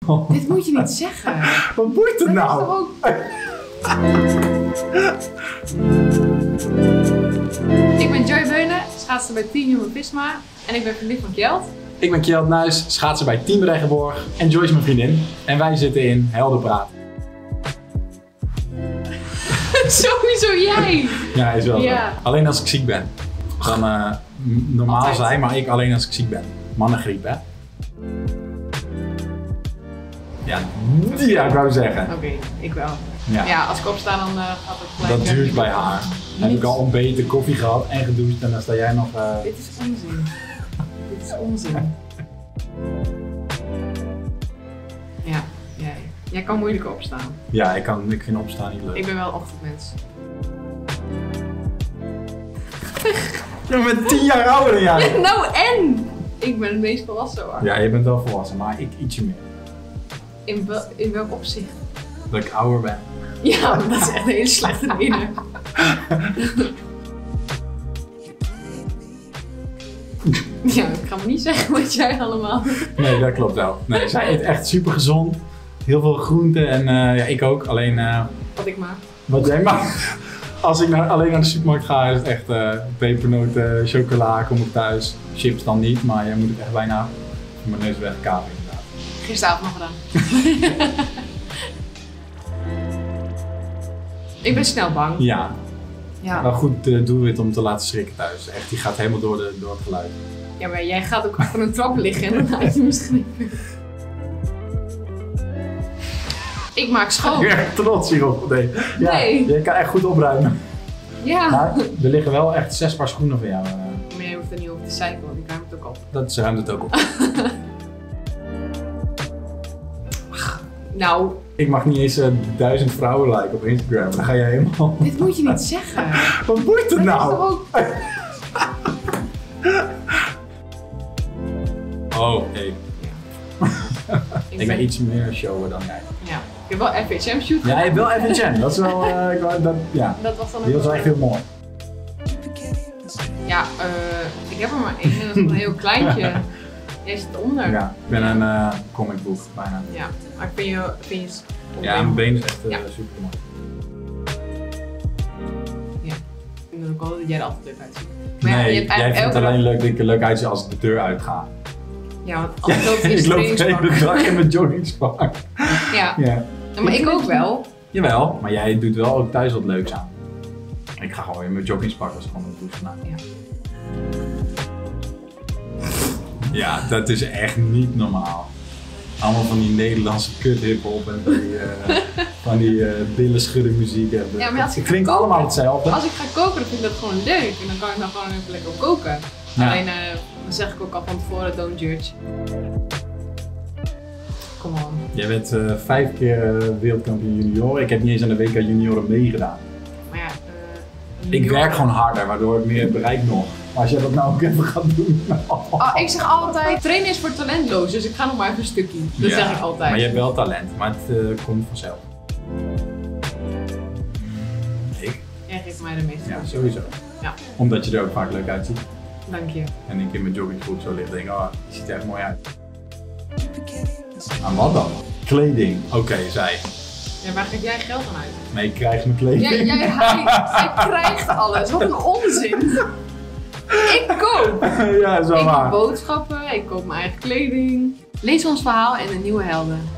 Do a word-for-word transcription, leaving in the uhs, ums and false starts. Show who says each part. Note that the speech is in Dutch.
Speaker 1: Oh. Dit moet je niet zeggen.
Speaker 2: Wat boeit het
Speaker 1: dat
Speaker 2: nou?
Speaker 1: Is toch ook... Ik ben Joy Beunen, schaatser bij Team Jumbo-Visma en ik ben vriendin van Kjeld.
Speaker 2: Ik ben Kjeld Nuis, schaatser bij Team Regenborg en Joy is mijn vriendin. En wij zitten in Heldenpraat.
Speaker 1: Sowieso jij!
Speaker 2: Ja, is wel
Speaker 1: Ja.
Speaker 2: zo. Alleen als ik ziek ben. Dan uh, normaal
Speaker 1: Altijd.
Speaker 2: zijn, maar ik alleen als ik ziek ben. Mannengriep, hè? Ja, ja, ik wou zeggen.
Speaker 1: Oké, okay, ik wel.
Speaker 2: Ja.
Speaker 1: Ja, als ik opsta dan uh, gaat het gelijk.
Speaker 2: Dat duurt bij haar. Dan heb ik al ontbeten, koffie gehad en gedoucht en dan sta jij nog... Uh...
Speaker 1: Dit is onzin. Dit is onzin. Ja, jij. Jij kan moeilijk opstaan.
Speaker 2: Ja, ik, kan, ik vind opstaan niet leuk.
Speaker 1: Ik ben wel een ochtendmens.
Speaker 2: Je bent tien jaar ouder dan jij.
Speaker 1: Nou en? Ik ben het meest volwassen hoor.
Speaker 2: Ja, je bent wel volwassen, maar ik ietsje meer.
Speaker 1: In, wel, in welk opzicht?
Speaker 2: Dat ik ouder ben.
Speaker 1: Ja, dat is echt een hele slechte reden. Ja, ik ga maar niet zeggen wat jij allemaal doet.
Speaker 2: Nee, dat klopt wel. Nee, zij eet echt super gezond. Heel veel groenten en uh, ja, ik ook. Alleen uh,
Speaker 1: wat ik maak.
Speaker 2: Wat jij maakt. Als ik naar, alleen naar de supermarkt ga, is het echt uh, pepernoten, chocola, kom ik thuis. Chips dan niet, maar jij moet het echt bijna van mijn neus wegkapen inderdaad.
Speaker 1: Gisteravond nog gedaan. Ik ben snel bang.
Speaker 2: Ja.
Speaker 1: Ja.
Speaker 2: Wel goed uh, doelwit om te laten schrikken thuis. Echt, die gaat helemaal door, de, door het geluid.
Speaker 1: Ja, maar jij gaat ook achter een trap liggen en dan laat je me schrikken. Ik maak schoon.
Speaker 2: Ik ben echt trots hierop. Nee. Ja,
Speaker 1: nee.
Speaker 2: Je kan echt goed opruimen.
Speaker 1: Ja.
Speaker 2: Maar er liggen wel echt zes paar schoenen van jou. Uh.
Speaker 1: Maar jij hoeft er niet over te zeiken, want ik ruim het ook op.
Speaker 2: Dat ze ruimt het ook op.
Speaker 1: Nou.
Speaker 2: Ik mag niet eens uh, duizend vrouwen liken op Instagram. Dan ga je helemaal...
Speaker 1: Dit moet je niet zeggen.
Speaker 2: Wat boeit het
Speaker 1: dat
Speaker 2: nou?
Speaker 1: Is toch ook...
Speaker 2: Oh, hey.
Speaker 1: Ja.
Speaker 2: ik, ik ben iets meer shower dan jij.
Speaker 1: Ja. Ik heb wel F H M shoot.
Speaker 2: Ja, je hebt wel F H M. Dat is wel, uh, ik wou, dat, ja.
Speaker 1: Dat was dan ook
Speaker 2: Die was wel echt heel mooi.
Speaker 1: Ja, uh, ik heb er maar één en dat is een heel kleintje. Jij zit onder.
Speaker 2: Ja, ik ben een uh, comic book bijna.
Speaker 1: Ja, maar ik vind je, vind je
Speaker 2: ja, mijn been is echt uh,
Speaker 1: ja.
Speaker 2: super mooi.
Speaker 1: Ja, ik vind ook wel dat jij er altijd leuk uitziet. Maar
Speaker 2: nee,
Speaker 1: ja, je hebt
Speaker 2: jij vindt het alleen leuk dat ik er leuk uitzie als ik de deur uitga.
Speaker 1: Ja, want anders loop je
Speaker 2: ik loop de hele dag in mijn joggingspak.
Speaker 1: Ja.
Speaker 2: ja,
Speaker 1: maar ik ook wel.
Speaker 2: Jawel, maar jij doet wel ook thuis wat leuks aan. Ik ga gewoon in mijn joggingspak als ik gewoon een douche vandaan.
Speaker 1: Ja.
Speaker 2: Ja, dat is echt niet normaal. Allemaal van die Nederlandse kut hiphop en van die, uh, van die uh, billenschudden muziek.
Speaker 1: Ja, maar als ik
Speaker 2: het klinkt
Speaker 1: koken,
Speaker 2: allemaal hetzelfde.
Speaker 1: Als ik ga koken, dan vind ik dat gewoon leuk. En dan kan ik dan gewoon even lekker koken. Ja. Alleen, uh, dan zeg ik ook al van tevoren, don't judge. Kom on.
Speaker 2: Jij bent uh, vijf keer uh, wereldkampioen junioren. Ik heb niet eens aan de W K junioren meegedaan.
Speaker 1: Maar ja, uh,
Speaker 2: ik werk gewoon harder, waardoor ik meer bereik nog. Maar als jij dat nou ook even gaat doen.
Speaker 1: Oh. Oh, ik zeg altijd, trainen is voor talentloos, dus ik ga nog maar even een stukje. Dat ja, zeg ik altijd.
Speaker 2: Maar je hebt wel talent, maar het uh, komt vanzelf. Ik?
Speaker 1: Jij geeft mij de meeste.
Speaker 2: Ja, sowieso.
Speaker 1: Ja.
Speaker 2: Omdat je er ook vaak leuk uitziet.
Speaker 1: Dank je.
Speaker 2: En ik in mijn joggingbroek zo ligt, denk ik, oh, die ziet er echt mooi uit. Aan wat dan? Kleding. Oké, okay, zij.
Speaker 1: Ja, waar geef jij geld aan uit?
Speaker 2: Nee, ik krijg mijn kleding.
Speaker 1: Ja, jij, hij, hij krijgt alles. Wat een onzin. Ik koop.
Speaker 2: Ja, zo
Speaker 1: ik
Speaker 2: waar.
Speaker 1: koop boodschappen, ik koop mijn eigen kleding. Lees ons verhaal en de nieuwe helden.